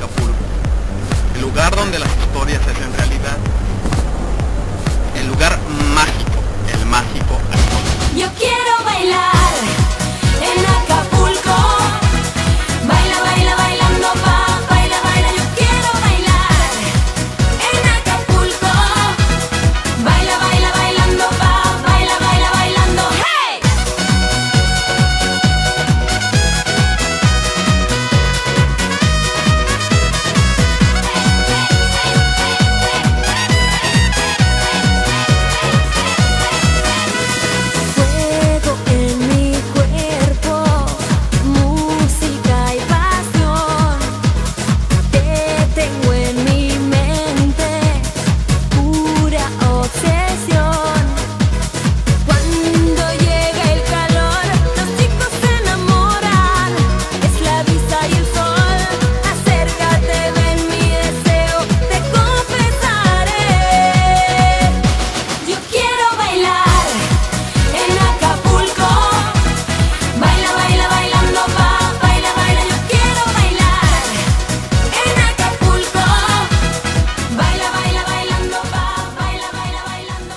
Acapulco, el lugar donde las historias se hacen realidad, el lugar mágico, el mágico Acapulco. Yo quiero bailar en Acapulco, baila, baila, bailando pa, baila, baila, yo quiero bailar en Acapulco, baila, baila, bailando pa, baila, baila, bailando, hey. Fuego en mi cuerpo, música y pasión, te tengo en mi mente, pura obsesión. Cuando llega el calor, los chicos se enamoran, es la brisa y el sol, acércate, ven mi deseo, te confesaré. Yo quiero bailar en Acapulco, baila, baila, bailando pa, baila, baila, yo quiero bailar en Acapulco, baila, baila, bailando pa, baila, baila, bailando.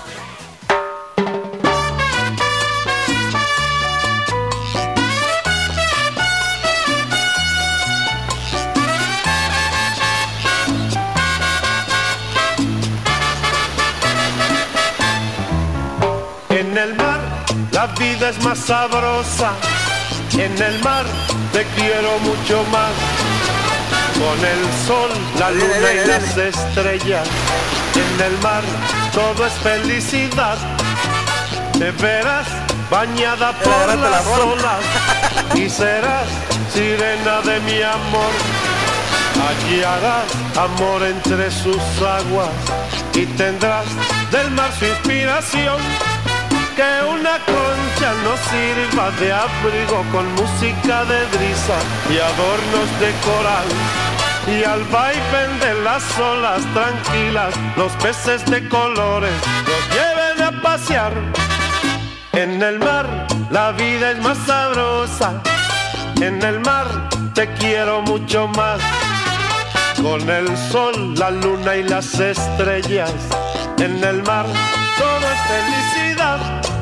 En el mar la vida es más sabrosa, en el mar te quiero mucho más. Con el sol, la luna y las estrellas, en el mar todo es felicidad. Te verás bañada por las olas y serás sirena de mi amor. Allí harás amor entre sus aguas y tendrás del mar su inspiración. Que una concha nos sirva de abrigo con música de brisa y adornos de coral. Y al vaivén de las olas tranquilas, los peces de colores nos lleven a pasear. En el mar la vida es más sabrosa, en el mar te quiero mucho más. Con el sol, la luna y las estrellas, en el mar todo es felicidad.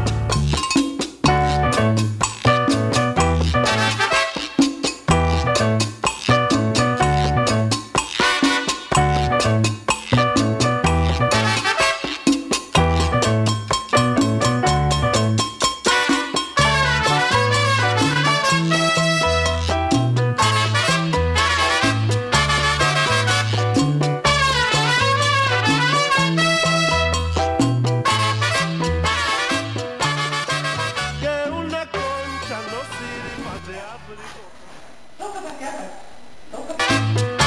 Que una concha nos sirva de abrigo.